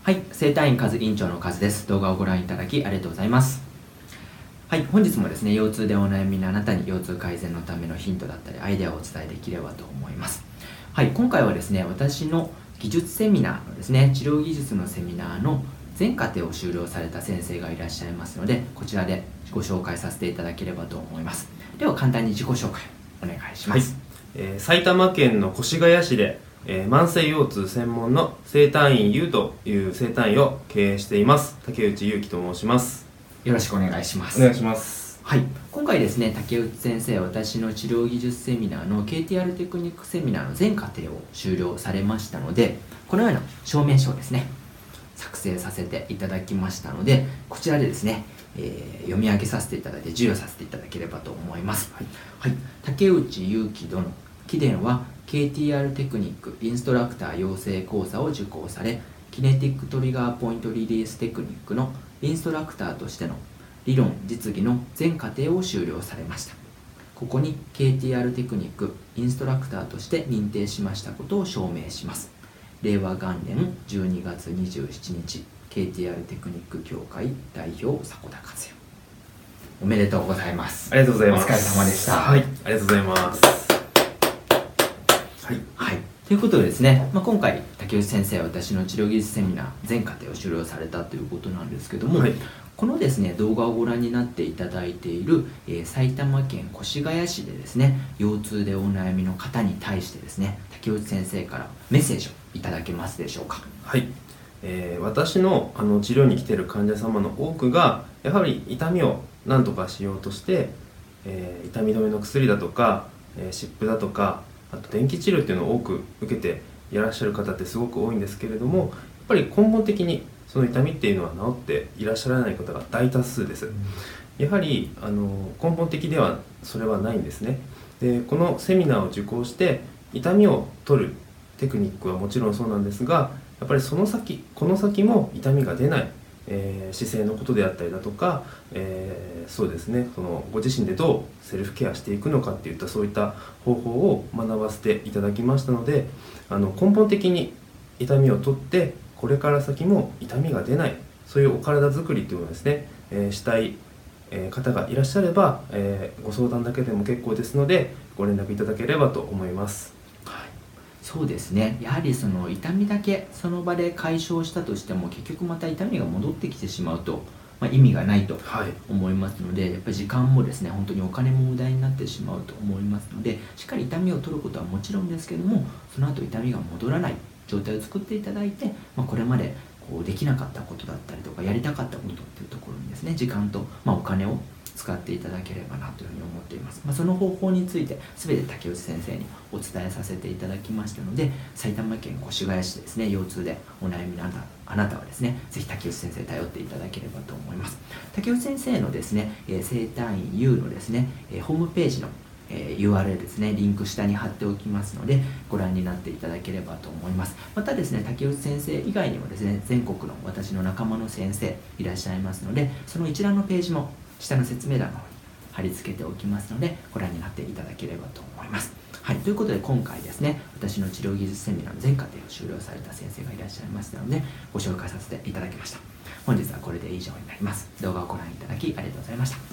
はい、整体院和院長の和です。動画をご覧いただきありがとうございます。はい、本日もですね、腰痛でお悩みのあなたに腰痛改善のためのヒントだったりアイデアをお伝えできればと思います。はい、今回はですね、私の技術セミナーのですね、治療技術のセミナーの全課程を修了された先生がいらっしゃいますので、こちらでご紹介させていただければと思います。では簡単に自己紹介お願いします。 はい、埼玉県の越谷市で慢性腰痛専門の整体院優という整体院を経営しています竹内優樹と申します。 よろしくお願いします。 お願いします。 はい、今回ですね、竹内先生は私の治療技術セミナーの KTR テクニックセミナーの全課程を修了されましたので、このような証明書をですね作成させていただきましたので、こちらでですね、読み上げさせていただいて授与させていただければと思います。はい、竹内優樹殿、貴殿は KTR テクニックインストラクター養成講座を受講され、キネティックトリガーポイントリリーステクニックのインストラクターとしての理論実技の全課程を修了されました。ここに KTR テクニックインストラクターとして認定しましたことを証明します。令和元年12月27日 KTR テクニック協会代表迫田和也。おめでとうございます。 ありがとうございます。 お疲れ様でした。 はい、ありがとうございます。 はい、ということでですね、今回竹内先生は私の治療技術セミナー全課程を修了されたということなんですけども、このですね動画をご覧になっていただいている、埼玉県越谷市でですね腰痛でお悩みの方に対してですね、竹内先生からメッセージをいただけますでしょうか。 はい、私の治療に来ている患者様の多くがやはり痛みを何とかしようとして、痛み止めの薬だとか、湿布だとか、あと電気治療っていうのを多く受けていらっしゃる方ってすごく多いんですけれども、やっぱり根本的にその痛みっていうのは治っていらっしゃらない方が大多数です。やはり根本的ではそれはないんですね。でこのセミナーを受講して痛みを取るテクニックはもちろんそうなんですが、やっぱりこの先も痛みが出ない、姿勢のことであったりだとか、そうですね、ご自身でどうセルフケアしていくのかっていったそういった方法を学ばせていただきましたので、根本的に痛みを取ってこれから先も痛みが出ない、そういうお体づくりというのをですね、したい方がいらっしゃれば、ご相談だけでも結構ですのでご連絡いただければと思います。 そうですね、やはりその痛みだけその場で解消したとしても結局また痛みが戻ってきてしまうと、意味がないと思いますので、やっぱり時間もですね本当にお金も無駄になってしまうと思いますので、しっかり痛みを取ることはもちろんですけども、その後痛みが戻らない状態を作っていただいて、これまでできなかったことだったりとかやりたかったことっていうところにですね時間と、お金を使っていただければなというふうに思っています。その方法について全て竹内先生にお伝えさせていただきましたので、埼玉県越谷市でですね腰痛でお悩みのあなたはですねぜひ竹内先生頼っていただければと思います。竹内先生のですね整体院 U のですねホームページのURL ですね、リンク下に貼っておきますのでご覧になっていただければと思います。またですね、竹内先生以外にもですね全国の私の仲間の先生いらっしゃいますので、その一覧のページも下の説明欄の方に貼り付けておきますのでご覧になっていただければと思います。はい、ということで今回ですね私の治療技術セミナーの全課程を修了された先生がいらっしゃいましたのでご紹介させていただきました。本日はこれで以上になります。動画をご覧いただきありがとうございました。